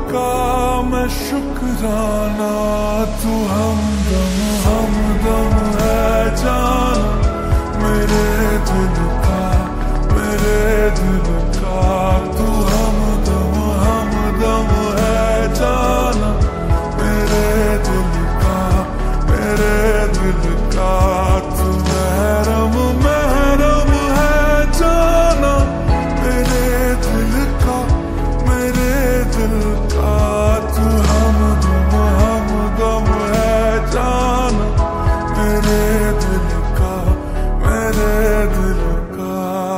का मैं शुक्राना, तू हमदम है जान मेरे दिल का, मेरे दिल का। तू हमदम है जाना मेरे दिल का, मेरे दिल का। तू महरम है जाना मेरे दिल का, मेरे दिल का। तू हमदम है जाना मेरे दिल का, मेरे दिल का।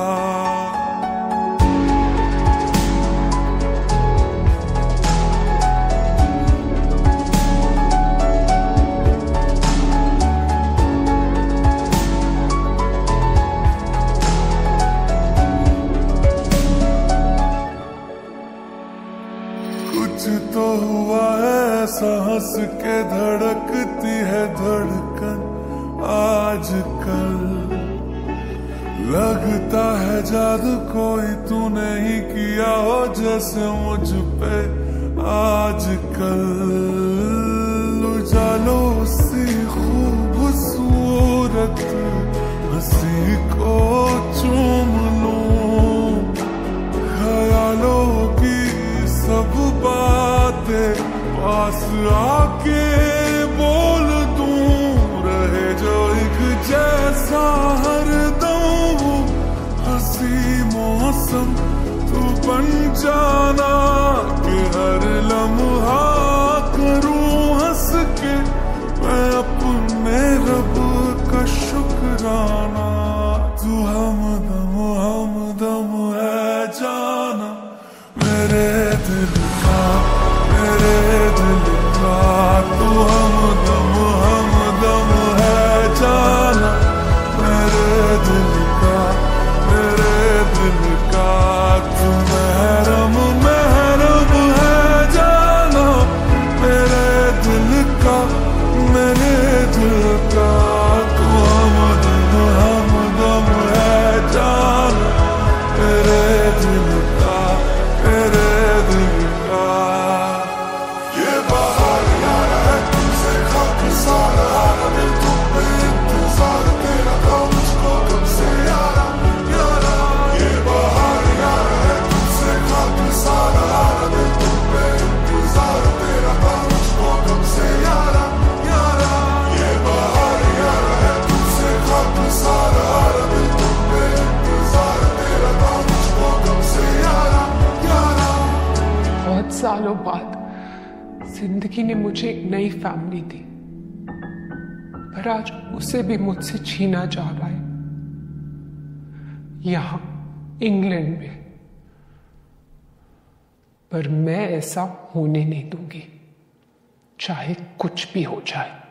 कुछ तो हुआ है, सांस के धड़कती है धड़कन आजकल। लगता है जादू कोई तूने ही किया हो जैसे मुझ पे आजकल। उजालो सी खूबसूरत हंसी को चूम लूं, ख्यालों की सब बातें पास आके बोल दूं। रहे जो एक जैसा हरदम हंसी मौसम तू बन जाना, कि हर लम्हा करूं हंस के मैं अपने रब का शुक्राना। तू हमदम है जाना मेरे दिल का, मेरे दिल का। तू हमदम है जाना मेरे दिल का, मेरे दिल का। तू महरम है जाना मेरे दिल का, मेरे दिल का। तू हमदम है जाना मेरे दिल का, मेरे दिल का। ये बाहर यारा है तुमसे खाकी सारा, दिल तुम पे इंतजार तेरा था मुझको कब से यारा, यारा। ये बाहर यारा है तुमसे खाकी सारा, दिल तुम पे इंतजार तेरा था मुझको कब से यारा, यारा। ये बाहर यारा है तुमसे खाकी सारा, दिल तुम पे इंतजार तेरा था मुझको कब से यारा, यारा। बहुत सालों बाद जिंदगी ने मुझे एक नई फैमिली दी, पर आज उसे भी मुझसे छीना चाह रहा है यहां इंग्लैंड में। पर मैं ऐसा होने नहीं दूंगी, चाहे कुछ भी हो जाए।